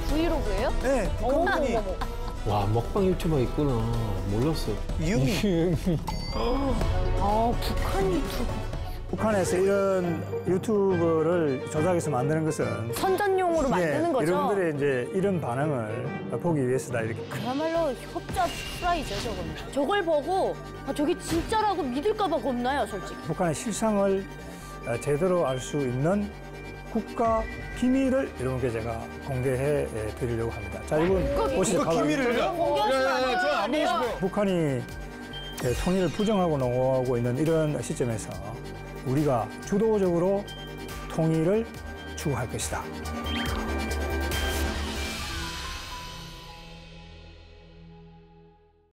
브이로그예요? 네, 북한군이 와, 먹방 유튜버 있구나. 몰랐어. 유미. 북한 유튜브. 북한에서 이런 유튜브를 조작해서 만드는 것은 선전용으로 만드는 거죠? 여러분들의 이제 이런 반응을 보기 위해서다 이렇게. 그야말로 협자 프라이죠, 저거는. 저걸 보고 저게 진짜라고 믿을까 봐 겁나요, 솔직히. 북한의 실상을 제대로 알 수 있는 국가 기밀을 여러분께 제가 공개해 드리려고 합니다. 자, 이건 보시죠. 국가 기밀을요? 공개하시면 저안 보고 싶어요. 북한이 통일을 부정하고 넘어가고 있는 이런 시점에서 우리가 주도적으로 통일을 추구할 것이다.